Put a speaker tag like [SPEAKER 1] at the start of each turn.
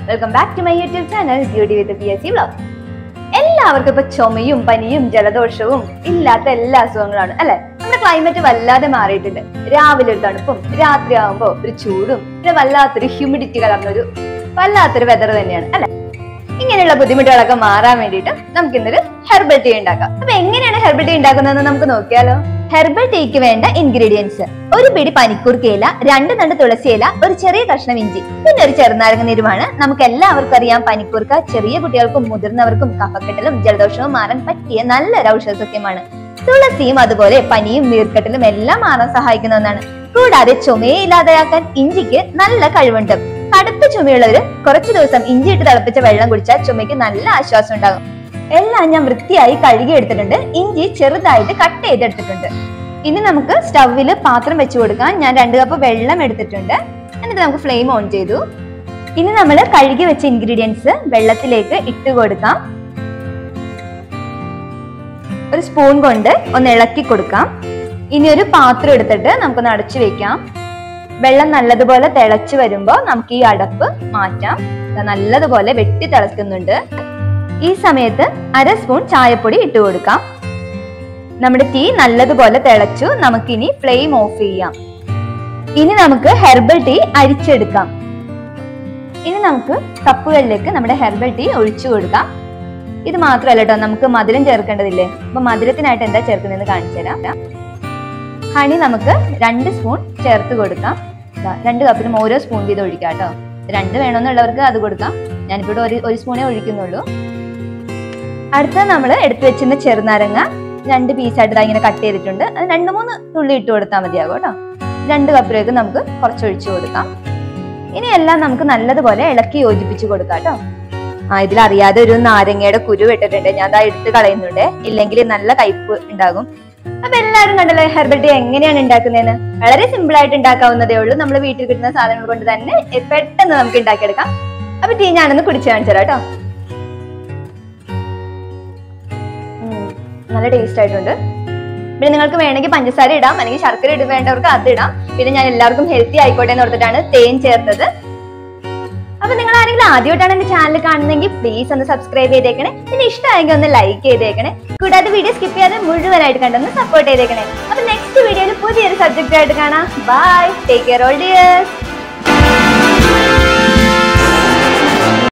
[SPEAKER 1] Welcome back to my YouTube channel, Beauty with the PSC Vlog. എല്ലാവർക്കും ഇപ്പോൾ ചുമയും പനിയും ജലദോഷവും ഇല്ലാത്ത എല്ലാ അസുഖങ്ങളാണ് അല്ലെ. നമ്മുടെ ക്ലൈമറ്റ് വല്ലാതെ മാറിയിട്ടുണ്ട്. രാവിലെ ഒരു തണുപ്പും രാത്രിയാവുമ്പോൾ ഒരു ചൂടും പിന്നെ വല്ലാത്തൊരു ഹ്യൂമിഡിറ്റി കലർന്നൊരു വല്ലാത്തൊരു വെതർ തന്നെയാണ് അല്ലെ. ഇങ്ങനെയുള്ള ബുദ്ധിമുട്ടുകളൊക്കെ മാറാൻ വേണ്ടിയിട്ട് നമുക്ക് ഇന്നൊരു ഹെർബൽ ടീ ഉണ്ടാക്കാം. അപ്പൊ എങ്ങനെയാണ് ഹെർബൽ ടീ ഉണ്ടാക്കുന്നതെന്ന് നമുക്ക് നോക്കിയാലോ. ഹെർബൽ ടീക്ക് വേണ്ട ഇൻഗ്രീഡിയൻസ്: ഒരു പിടി പനിക്കൂർക്ക ഇല, 2 തണ്ട് തുളസി ഇല, ഒരു ചെറിയ കഷ്ണം ഇഞ്ചി, പിന്നെ ഒരു ചെറുനാരങ്ങ നീരുമാണ്. നമുക്ക് എല്ലാവർക്കും അറിയാം, പനിക്കൂർക്ക ചെറിയ കുട്ടികൾക്കും മുതിർന്നവർക്കും കഫക്കെട്ടലും ജലദോഷവും മാറാൻ പറ്റിയ നല്ലൊരു ഔഷധസസ്യമാണ്. തുളസിയും അതുപോലെ പനിയും നീർക്കെട്ടലും എല്ലാം മാറാൻ സഹായിക്കുന്ന ഒന്നാണ്. കൂടാതെ ചുമയെ ഇല്ലാതെയാക്കാൻ ഇഞ്ചിക്ക് നല്ല കഴിവുണ്ട്. കടുത്ത ചുമയുള്ളവര് കുറച്ചു ദിവസം ഇഞ്ചി ഇട്ട് തിളപ്പിച്ച വെള്ളം കുടിച്ചാൽ ചുമയ്ക്ക് നല്ല ആശ്വാസം ഉണ്ടാകും. എല്ലാം ഞാൻ വൃത്തിയായി കഴുകി എടുത്തിട്ടുണ്ട്. ഇഞ്ചി ചെറുതായിട്ട് കട്ട് ചെയ്തെടുത്തിട്ടുണ്ട്. ഇനി നമുക്ക് സ്റ്റൗവിൽ പാത്രം വെച്ച് കൊടുക്കാം. ഞാൻ 2 കപ്പ് വെള്ളം എടുത്തിട്ടുണ്ട്. എന്നിട്ട് നമുക്ക് ഫ്ലെയിം ഓൺ ചെയ്തു. ഇനി നമ്മൾ കഴുകി വെച്ച ഇൻഗ്രീഡിയൻസ് വെള്ളത്തിലേക്ക് ഇട്ട് കൊടുക്കാം. ഒരു സ്പൂൺ കൊണ്ട് ഒന്ന് ഇളക്കി കൊടുക്കാം. ഇനി ഒരു പാത്രം എടുത്തിട്ട് നമുക്കൊന്ന് അടച്ചു വെക്കാം. വെള്ളം നല്ലതുപോലെ തിളച്ചു വരുമ്പോൾ നമുക്ക് ഈ അടപ്പ് മാറ്റാം. നല്ലതുപോലെ വെട്ടി തിളക്കുന്നുണ്ട്. ഈ സമയത്ത് 1/2 സ്പൂൺ ചായപ്പൊടി ഇട്ട് കൊടുക്കാം. നമ്മുടെ ടീ നല്ലതുപോലെ തിളച്ചു. നമുക്കിനി ഫ്ലെയിം ഓഫ് ചെയ്യാം. ഇനി നമുക്ക് ഹെർബൽ ടീ അരിച്ചെടുക്കാം. ഇനി നമുക്ക് കപ്പുകളിലേക്ക് നമ്മുടെ ഹെർബൽ ടീ ഒഴിച്ചു കൊടുക്കാം. ഇത് മാത്രമല്ല കേട്ടോ, നമുക്ക് മധുരം ചേർക്കേണ്ടതില്ലേ. അപ്പൊ മധുരത്തിനായിട്ട് എന്താ ചേർക്കുന്നതെന്ന് കാണിച്ചു തരാം. ഹണി നമുക്ക് 2 സ്പൂൺ ചേർത്ത് കൊടുക്കാം. 2 കപ്പിനും ഓരോ സ്പൂൺ വീതം ഒഴിക്കാം കേട്ടോ. 2 വേണമെന്നുള്ളവർക്ക് അത് കൊടുക്കാം. ഞാനിവിടെ ഒരു സ്പൂണേ ഒഴിക്കുന്നുള്ളൂ. അടുത്ത നമ്മൾ എടുത്തു വെച്ചിരുന്ന ചെറുനാരങ്ങ 2 പീസായിട്ട് ഇങ്ങനെ കട്ട് ചെയ്തിട്ടുണ്ട്. അത് 2-3 തുള്ളി ഇട്ട് കൊടുത്താൽ മതിയാകും കേട്ടോ. 2 കപ്പിലേക്ക് നമുക്ക് കുറച്ചൊഴിച്ചു കൊടുക്കാം. ഇനി എല്ലാം നമുക്ക് നല്ലതുപോലെ ഇളക്കി യോജിപ്പിച്ച് കൊടുക്കാം കേട്ടോ. ഇതിലറിയാതെ ഒരു നാരങ്ങയുടെ കുരു ഇട്ടിട്ടുണ്ട്. ഞാൻ അതാ എടുത്ത് കളയുന്നുണ്ട്, ഇല്ലെങ്കിൽ നല്ല കയ്പ് ഉണ്ടാകും. അപ്പൊ എല്ലാവരും കണ്ടല്ലോ ഹെർബൽ ടീ എങ്ങനെയാണ് ഉണ്ടാക്കുന്നതെന്ന്. വളരെ സിമ്പിൾ ആയിട്ട് ഉണ്ടാക്കാവുന്നതേ ഉള്ളൂ. നമ്മൾ വീട്ടിൽ കിട്ടുന്ന സാധനങ്ങൾ കൊണ്ട് തന്നെ പെട്ടെന്ന് നമുക്ക് ഉണ്ടാക്കിയെടുക്കാം. അപ്പൊ ടീ ഞാനൊന്ന് കുടിച്ചു കാണിച്ചു തരാം കേട്ടോ. നല്ല ടേസ്റ്റ് ആയിട്ടുണ്ട്. പിന്നെ നിങ്ങൾക്ക് വേണമെങ്കിൽ പഞ്ചസാര ഇടാം, അല്ലെങ്കിൽ ശർക്കര വേണ്ടവർക്ക് അത് ഇടാം. പിന്നെ ഞാൻ എല്ലാവർക്കും ഹെൽത്തി ആയിക്കോട്ടെ എന്ന് ഓർത്തിട്ടാണ് തേൻ ചേർത്തത്. അപ്പൊ നിങ്ങൾ ആരെങ്കിലും ആദ്യമായിട്ടാണ് എന്റെ ചാനൽ കാണുന്നതെങ്കിൽ പ്ലീസ് ഒന്ന് സബ്സ്ക്രൈബ് ചെയ്തേക്കണേ. പിന്നെ ഇഷ്ടമായെങ്കിൽ ഒന്ന് ലൈക്ക് ചെയ്തേക്കണേ. കൂടാതെ വീഡിയോ സ്കിപ്പ് ചെയ്യാതെ മുഴുവനായിട്ട് കണ്ടൊന്ന് സപ്പോർട്ട് ചെയ്തേക്കണേ. അപ്പൊ നെക്സ്റ്റ് വീഡിയോയിൽ പുതിയൊരു സബ്ജക്റ്റ് ആയിട്ട് കാണാം. Bye, take care all dears.